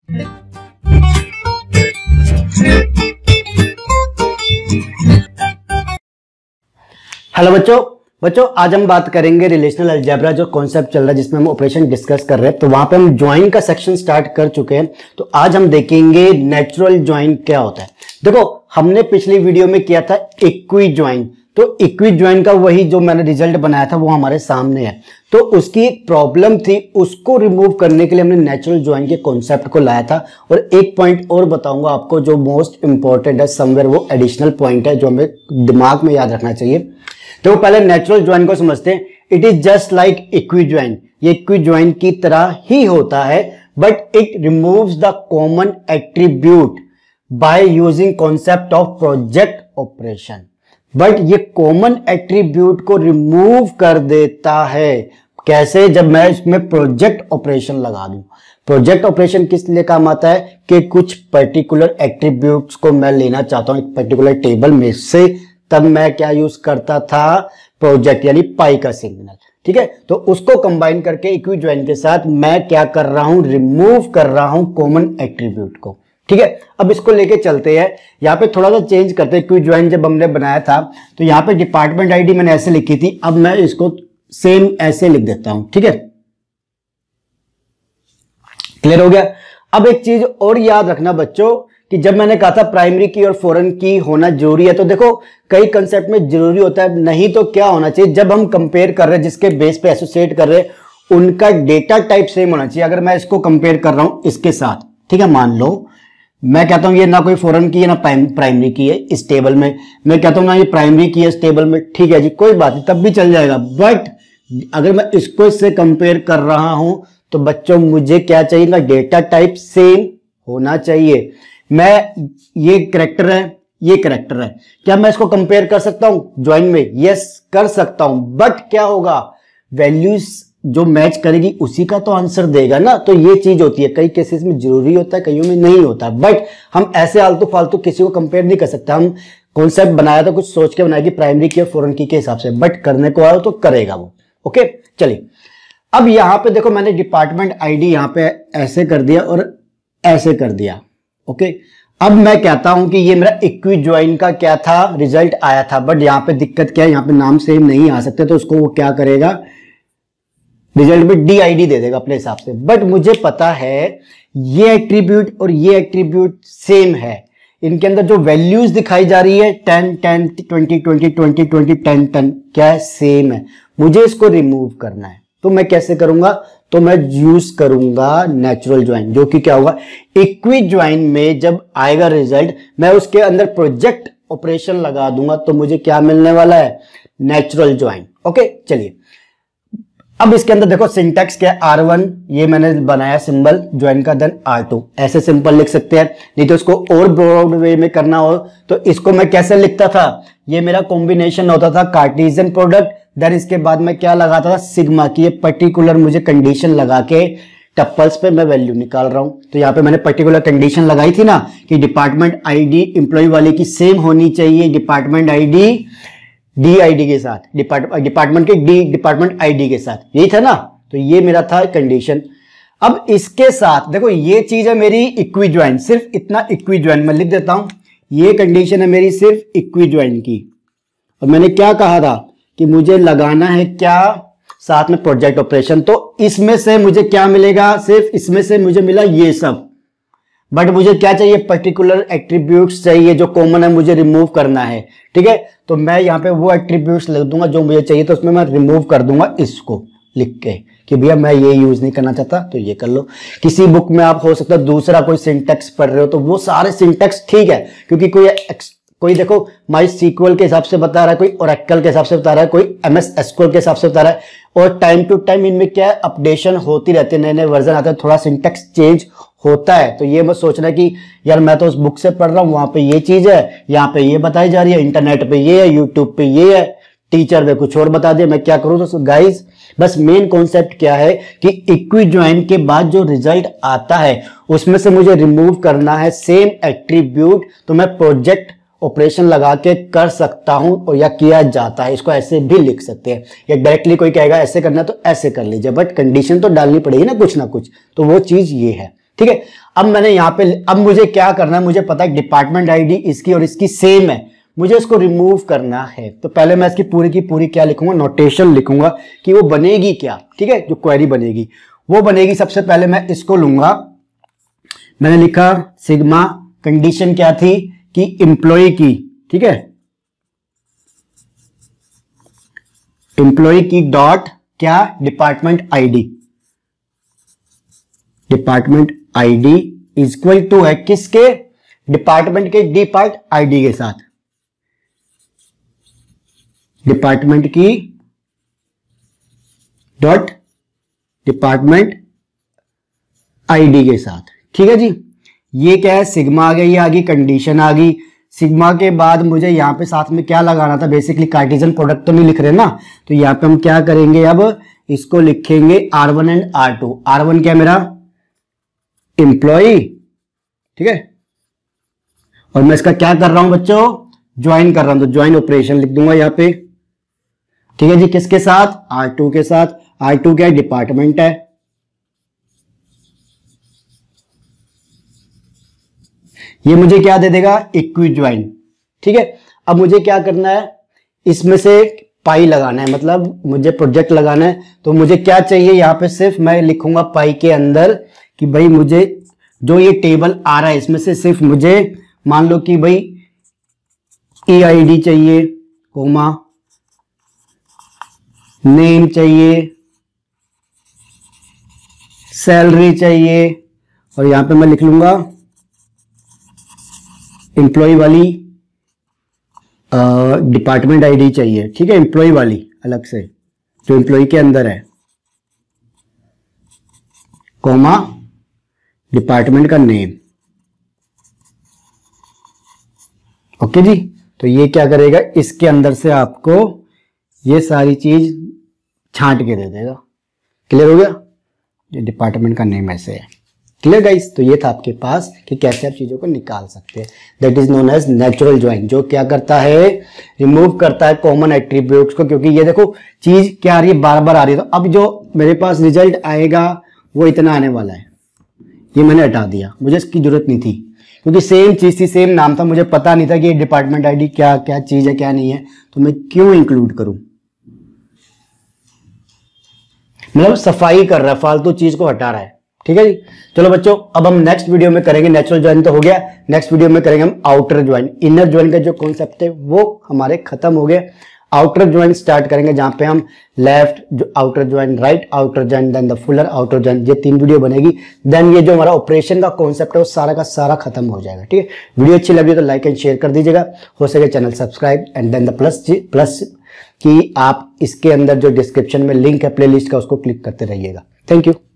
Hello बच्चों आज हम बात करेंगे रिलेशनल अलजेब्रा जो कॉन्सेप्ट चल रहा है जिसमें हम ऑपरेशन डिस्कस कर रहे हैं। तो वहां पे हम ज्वाइन का सेक्शन स्टार्ट कर चुके हैं। तो आज हम देखेंगे नेचुरल ज्वाइन क्या होता है। देखो हमने पिछली वीडियो में किया था इक्वी ज्वाइन। तो इक्वी ज्वाइन का वही जो मैंने रिजल्ट बनाया था वो हमारे सामने है। तो उसकी एक प्रॉब्लम थी, उसको रिमूव करने के लिए हमने नेचुरल ज्वाइन के कॉन्सेप्ट को लाया था। और एक पॉइंट और बताऊंगा आपको जो मोस्ट इंपॉर्टेंट है, समवेयर वो एडिशनल पॉइंट है जो हमें दिमाग में याद रखना चाहिए। तो पहले नेचुरल ज्वाइन को समझते हैं। It is just like equi join. ये इक्वी ज्वाइन की तरह ही होता है, but it removes the common attribute by using concept of project operation. But ये कॉमन एट्रीब्यूट को रिमूव कर देता है। कैसे? जब मैं इसमें प्रोजेक्ट ऑपरेशन लगा दूं। प्रोजेक्ट ऑपरेशन किस लिए काम आता है कि कुछ पर्टिकुलर एट्रीब्यूट्स को मैं लेना चाहता हूं एक पर्टिकुलर टेबल में से, तब मैं क्या यूज करता था? प्रोजेक्ट यानी पाई का सिग्नल। ठीक है, तो उसको कंबाइन करके इक्वी ज्वाइन के साथ मैं क्या कर रहा हूं? रिमूव कर रहा हूं कॉमन एट्रीब्यूट को। ठीक है, अब इसको लेके चलते हैं। यहां पे थोड़ा सा चेंज करते हैं। इक्वी ज्वाइन जब हमने बनाया था तो यहां पे डिपार्टमेंट आईडी मैंने ऐसे लिखी थी, अब मैं इसको सेम ऐसे लिख देता हूं। ठीक है, क्लियर हो गया। अब एक चीज और याद रखना बच्चों कि जब मैंने कहा था प्राइमरी की और फॉरेन की होना जरूरी है, तो देखो कई कंसेप्ट में जरूरी होता है, नहीं तो क्या होना चाहिए? जब हम कंपेयर कर रहे हैं, जिसके बेस पे एसोसिएट कर रहे हैं, उनका डेटा टाइप सेम होना चाहिए। अगर मैं इसको कंपेयर कर रहा हूं इसके साथ, ठीक है, मान लो मैं कहता हूं ये ना कोई फॉरेन की है ना प्राइमरी की है इस टेबल में, मैं कहता हूं ना ये प्राइमरी की है इस टेबल में, ठीक है जी, कोई बात नहीं, तब भी चल जाएगा। बट अगर मैं इसको इससे कंपेयर कर रहा हूं तो बच्चों मुझे क्या चाहिए? ना डेटा टाइप सेम होना चाहिए। मैं ये कैरेक्टर है, ये कैरेक्टर है, क्या मैं इसको कंपेयर कर सकता हूं ज्वाइन में? यस कर सकता हूं, बट क्या होगा? वैल्यूज जो मैच करेगी उसी का तो आंसर देगा ना। तो ये चीज होती है, कई केसेस में जरूरी होता है, कईयों में नहीं होता। बट हम ऐसे आलतू फालतू किसी को कंपेयर नहीं कर सकते। हम कॉन्सेप्ट बनाया था कुछ सोच के बनाया कि प्राइमरी की और फॉरेन की के हिसाब से, बट करने को आया तो करेगा वो। ओके चलिए, अब यहां पे देखो मैंने डिपार्टमेंट आईडी यहां पे ऐसे कर दिया और ऐसे कर दिया। ओके, अब मैं कहता हूं कि ये मेरा इक्वी ज्वाइन का क्या था? रिजल्ट आया था। बट यहां पे दिक्कत क्या है? यहां पे नाम सेम नहीं आ सकते, तो उसको वो क्या करेगा? रिजल्ट में DID दे देगा अपने हिसाब से। बट मुझे पता है ये एट्रीब्यूट और ये एट्रीब्यूट सेम है, इनके अंदर जो वैल्यूज दिखाई जा रही है 10 10 20 20 20 20 10 10 क्या है? सेम है। मुझे इसको रिमूव करना है, तो मैं कैसे करूंगा? तो मैं यूज करूंगा नेचुरल ज्वाइन, जो कि क्या होगा? इक्वी ज्वाइन में जब आएगा रिजल्ट, मैं उसके अंदर प्रोजेक्ट ऑपरेशन लगा दूंगा, तो मुझे क्या मिलने वाला है? Natural join. ओके चलिए, अब इसके अंदर देखो सिंटैक्स क्या है? R1 ये मैंने बनाया सिंबल ज्वाइन का, देन R2 ऐसे सिंपल लिख सकते हैं। नहीं तो इसको और ब्रॉड वे में करना हो तो इसको मैं कैसे लिखता था? ये मेरा कॉम्बिनेशन होता था कार्टेशियन प्रोडक्ट, देन इसके बाद मैं क्या लगाता था? सिग्मा की। ये पर्टिकुलर मुझे कंडीशन लगा के टप्पल्स पे मैं वैल्यू निकाल रहा हूं। तो यहाँ पे मैंने पर्टिकुलर कंडीशन लगाई थी ना कि डिपार्टमेंट आईडी एम्प्लॉय वाले की सेम होनी चाहिए डिपार्टमेंट आईडी DID के साथ, डिपार्टमेंट के डिपार्टमेंट आईडी के साथ, यही था ना। तो ये मेरा था कंडीशन। अब इसके साथ देखो ये चीज है मेरी इक्वी ज्वाइन, सिर्फ इतना इक्वी ज्वाइन मैं लिख देता हूं। ये कंडीशन है मेरी सिर्फ इक्वी ज्वाइन की। और मैंने क्या कहा था कि मुझे लगाना है क्या? साथ में प्रोजेक्ट ऑपरेशन। तो इसमें से मुझे क्या मिलेगा? सिर्फ इसमें से मुझे मिला ये सब। बट मुझे क्या चाहिए? पर्टिकुलर एट्रीब्यूट्स चाहिए जो कॉमन है, मुझे रिमूव करना है। ठीक है, तो मैं यहां पे वो एट्रीब्यूट्स लिख दूंगा जो मुझे चाहिए, तो उसमें मैं रिमूव कर दूंगा इसको लिख के कि भैया मैं ये यूज नहीं करना चाहता, तो ये कर लो। किसी बुक में आप हो सकता है दूसरा कोई सिंटैक्स पढ़ रहे हो तो वो सारे सिंटैक्स ठीक है, क्योंकि कोई देखो माई सीक्वल के हिसाब से बता रहा है, कोई ओरेकल के हिसाब से बता रहा है, कोई MS SQL के हिसाब से बता रहा है, और टाइम टू टाइम इनमें क्या है? अपडेशन होती रहती है, नए नए वर्जन आते हैं, थोड़ा सिंटैक्स चेंज होता है। तो ये मत सोचना कि यार मैं तो उस बुक से पढ़ रहा हूं, वहां पे ये चीज है, यहाँ पे ये बताई जा रही है, इंटरनेट पे ये है, यूट्यूब पे ये है, टीचर ने कुछ और बता दिया, मैं क्या करूं? तो गाइस बस मेन कॉन्सेप्ट क्या है कि इक्वी ज्वाइन के बाद जो रिजल्ट आता है उसमें से मुझे रिमूव करना है सेम एट्रीब्यूट, तो मैं प्रोजेक्ट ऑपरेशन लगा के कर सकता हूं, और या किया जाता है। इसको ऐसे भी लिख सकते हैं, या डायरेक्टली कोई कहेगा ऐसे करना तो ऐसे कर लीजिए, बट कंडीशन तो डालनी पड़ेगी ना कुछ, तो वो चीज ये है। ठीक है। अब मैंने यहाँ पे, अब मुझे क्या करना है, मुझे पता है डिपार्टमेंट आईडी इसकी और इसकी सेम है, मुझे इसको रिमूव करना है। तो पहले मैं इसकी पूरी की पूरी क्या लिखूंगा, नोटेशन लिखूंगा कि वो बनेगी क्या, ठीक है। जो क्वेरी बनेगी वो बनेगी, सबसे पहले मैं इसको लूंगा, मैंने लिखा सिग्मा, कंडीशन क्या थी कि एम्प्लॉय की, ठीक है, एम्प्लॉय की डॉट क्या, department ID, department ID equal to है किसके, डिपार्टमेंट के डिपार्ट आईडी के साथ, डिपार्टमेंट की डॉट डिपार्टमेंट आईडी के साथ, ठीक है जी। ये क्या है, सिग्मा आ गई, ये आ गई, कंडीशन आ गई। सिग्मा के बाद मुझे यहां पे साथ में क्या लगाना था, बेसिकली कार्टेशियन प्रोडक्ट तो नहीं लिख रहे ना, तो यहां पे हम क्या करेंगे, अब इसको लिखेंगे R1 एंड R2। R1 क्या मेरा एम्प्लॉय, ठीक है, और मैं इसका क्या कर रहा हूं बच्चों, ज्वाइन कर रहा हूं, तो ज्वाइन ऑपरेशन लिख दूंगा यहां पे, ठीक है जी। किसके साथ, R2 के साथ। R2 क्या है, डिपार्टमेंट है, ये मुझे क्या दे देगा, इक्वी ज्वाइन, ठीक है। अब मुझे क्या करना है, इसमें से पाई लगाना है, मतलब मुझे प्रोजेक्ट लगाना है। तो मुझे क्या चाहिए, यहां पे सिर्फ मैं लिखूंगा पाई के अंदर कि भाई मुझे जो ये टेबल आ रहा है इसमें से सिर्फ मुझे मान लो कि भाई EID चाहिए, कोमा, नेम चाहिए, सैलरी चाहिए, और यहां पे मैं लिख लूंगा एम्प्लॉय वाली डिपार्टमेंट आईडी चाहिए, ठीक है, एम्प्लॉय वाली अलग से जो एम्प्लॉय के अंदर है, कॉमा डिपार्टमेंट का नेम। ओके जी, तो ये क्या करेगा, इसके अंदर से आपको ये सारी चीज छांट के दे देगा। क्लियर हो गया, ये डिपार्टमेंट का नेम ऐसे है। क्लियर गाइस, तो ये था आपके पास कि कैसे आप चीजों को निकाल सकते हैं। That is known as natural join, जो क्या करता है, रिमूव करता है कॉमन एट्रीब्यूट्स को, क्योंकि ये देखो चीज क्या आ रही है, बार बार आ रही है। तो अब जो मेरे पास रिजल्ट आएगा वो इतना आने वाला है, ये मैंने हटा दिया, मुझे इसकी जरूरत नहीं थी, क्योंकि सेम चीज थी, सेम नाम था, मुझे पता नहीं था कि डिपार्टमेंट आईडी क्या क्या चीज है क्या नहीं है, तो मैं क्यों इंक्लूड करूं। मतलब सफाई कर रहा है, फालतू चीज को हटा रहा है। ठीक है जी, चलो बच्चों, अब हम नेक्स्ट वीडियो में करेंगे, नेचुरल ज्वाइन तो हो गया, नेक्स्ट वीडियो में करेंगे हम आउटर ज्वाइन। इनर ज्वाइन का जो कॉन्सेप्ट है वो हमारे खत्म हो गया, आउटर ज्वाइन स्टार्ट करेंगे, जहां पे हम लेफ्ट जो outer join, right outer join, then the fuller outer join, ये 3 वीडियो बनेगी। देन ये जो हमारा ऑपरेशन का कॉन्सेप्ट है वो सारा का सारा खत्म हो जाएगा। ठीक है, वीडियो अच्छी लगी तो लाइक एंड शेयर कर दीजिएगा, हो सके channel subscribe, and then the plus कि आप इसके अंदर जो डिस्क्रिप्शन में लिंक है प्लेलिस्ट का उसको क्लिक करते रहिएगा। Thank you.